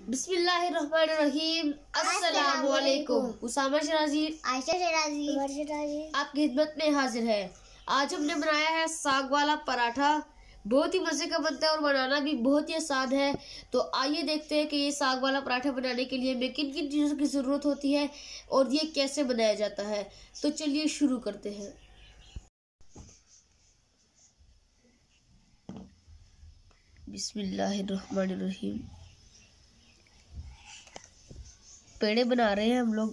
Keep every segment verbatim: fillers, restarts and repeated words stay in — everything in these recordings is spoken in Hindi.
बिस्मिल्लाहिर्रहमानिर्रहीम। अस्सलामु अलैकुम। उसामा शराजी, आयशा शराजी, आपकी खिदमत में हाजिर है। आज हमने बनाया है साग वाला पराठा। बहुत ही मज़े का बनता है और बनाना भी बहुत ही आसान है। तो आइए देखते हैं कि ये साग वाला पराठा बनाने के लिए हमें किन किन चीज़ों की ज़रूरत होती है और ये कैसे बनाया जाता है। तो चलिए शुरू करते हैं। बिस्मिल्लाहिर्रहमानिर्रहीम। पेड़े बना रहे हैं हम लोग।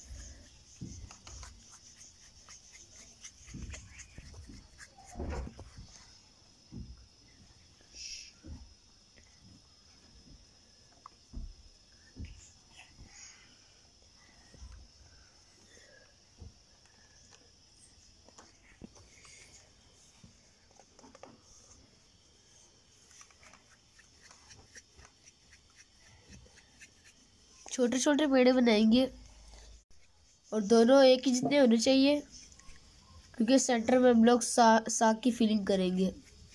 छोटे छोटे पेड़े बनाएंगे और दोनों एक ही जितने होने चाहिए, क्योंकि सेंटर में हम लोग सा, साग की फिलिंग करेंगे।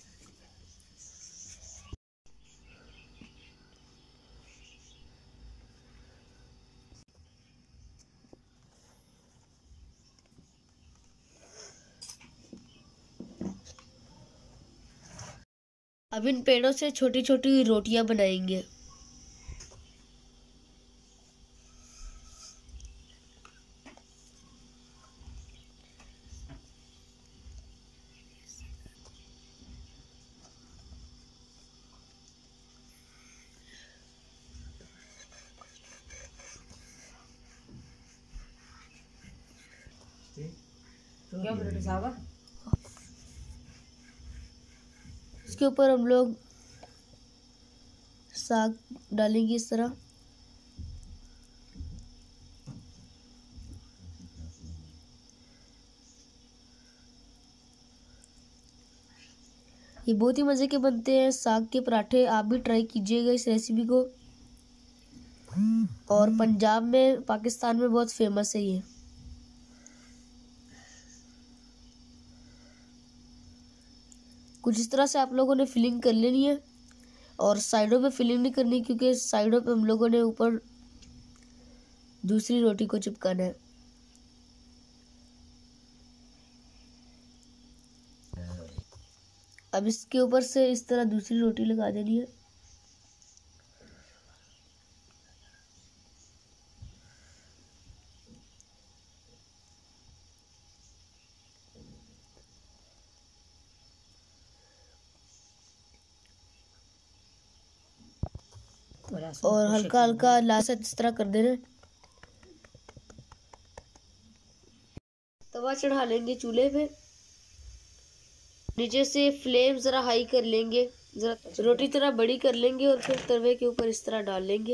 अब इन पेड़ों से छोटी छोटी रोटियां बनाएंगे। क्या पराठा सागा? इसके ऊपर हम लोग साग डालेंगे इस तरह। ये बहुत ही मज़े के बनते हैं साग के पराठे। आप भी ट्राई कीजिएगा इस रेसिपी को। और पंजाब में, पाकिस्तान में बहुत फेमस है ये। कुछ इस तरह से आप लोगों ने फिलिंग कर लेनी है और साइडों पे फिलिंग नहीं करनी, क्योंकि साइडों पे हम लोगों ने ऊपर दूसरी रोटी को चिपकाना है। अब इसके ऊपर से इस तरह दूसरी रोटी लगा देनी है। और हल्का हल्का लास्ट इस तरह कर देना। तवा चढ़ा लेंगे चूल्हे पे। नीचे से फ्लेम ज़रा हाई कर लेंगे, ज़रा रोटी तरह बड़ी कर लेंगे और फिर तवे के ऊपर इस तरह डाल लेंगे।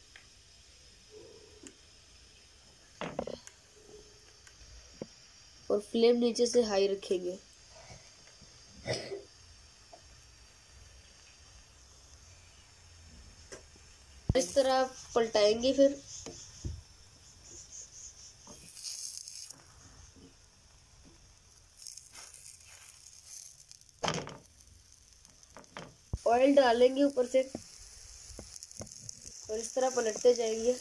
और फ्लेम नीचे से हाई रखेंगे। इस तरह पलटाएंगे। फिर ऑयल डालेंगे ऊपर से और इस तरह पलटते जाएंगे।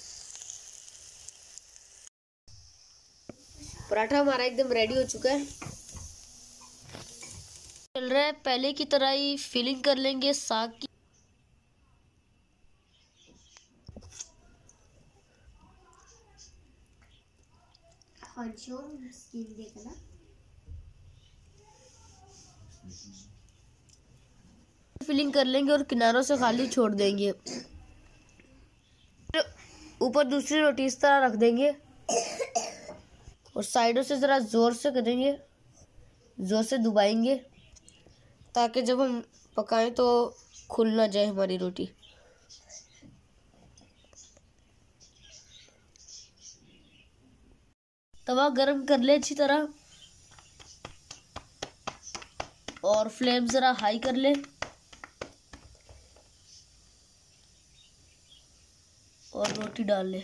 पराठा हमारा एकदम रेडी हो चुका है। चल रहा है, पहले की तरह ही फिलिंग कर लेंगे साग की। फिलिंग कर लेंगे और किनारों से खाली छोड़ देंगे। ऊपर दूसरी रोटी इस तरह रख देंगे और साइडों से ज़रा ज़ोर से करेंगे, ज़ोर से दबाएंगे, ताकि जब हम पकाएं तो खुल ना जाए हमारी रोटी। तवा गरम कर ले अच्छी तरह और फ्लेम ज़रा हाई कर ले और रोटी डाल ले।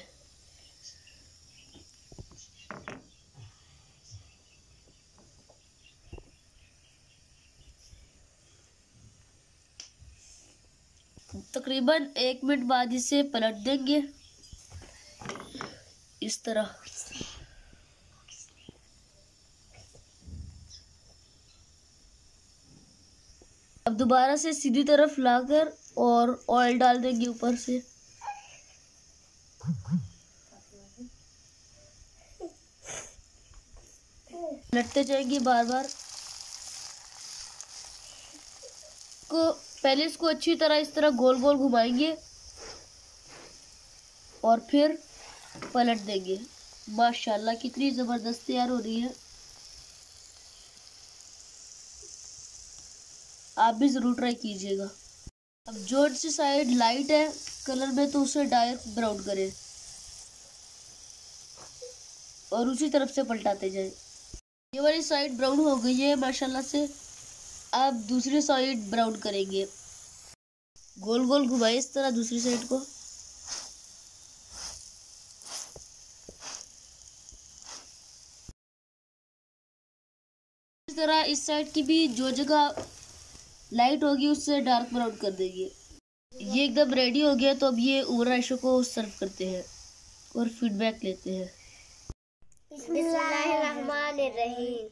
तकरीबन तकरीबन एक मिनट बाद इसे पलट देंगे इस तरह। अब दोबारा से सीधी तरफ लाकर और ऑयल डाल देंगे ऊपर से। पलटते जाएंगे बार बार को। पहले इसको अच्छी तरह इस तरह गोल गोल घुमाएंगे और फिर पलट देंगे। माशाल्लाह कितनी जबरदस्त तैयार हो रही है। आप भी जरूर ट्राई कीजिएगा। अब जो सी साइड लाइट है कलर में तो उसे डायरेक्ट ब्राउन करें और उसी तरफ से पलटाते जाएं। ये वाली साइड ब्राउन हो गई है माशाल्लाह से। अब दूसरी साइड ब्राउन करेंगे। गोल गोल घुमाएं इस तरह दूसरी साइड को। इस तरह इस साइड की भी जो जगह लाइट होगी उससे डार्क ब्राउन कर देंगे। ये एकदम रेडी हो गया। तो अब ये उमर आयशा को सर्व करते हैं और फीडबैक लेते हैं। बिस्मिल्लाहिर्रहमानिर्रहीम।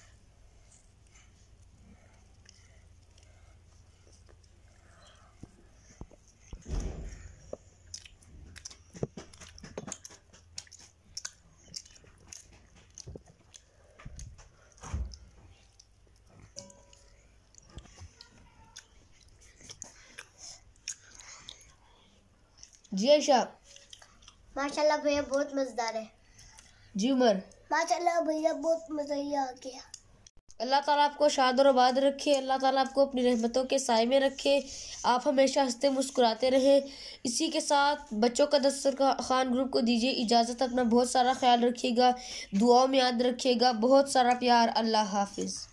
जी आयशा। माशाल्लाह भैया बहुत मजेदार है। जी उमर। माशाल्लाह भैया बहुत मजा ही आ गया। अल्लाह ताला आपको शाद और आबाद रखे। अल्लाह ताला आपको अपनी रहमतों के साए में रखे। आप हमेशा हंसते मुस्कुराते रहें। इसी के साथ बच्चों का दस्तरखान ग्रुप को दीजिए इजाज़त। अपना बहुत सारा ख्याल रखिएगा, दुआओं में याद रखिएगा। बहुत सारा प्यार। अल्लाह हाफिज़।